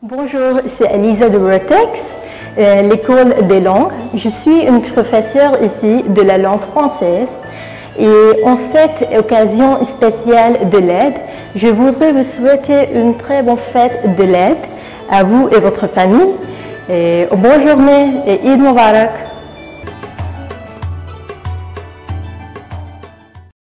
Bonjour, c'est Elisa de Vertex, l'école des langues. Je suis une professeure ici de la langue française et en cette occasion spéciale de l'Aide, je voudrais vous souhaiter une très bonne fête de l'Aide à vous et votre famille. Et bonne journée et Eid Mubarak.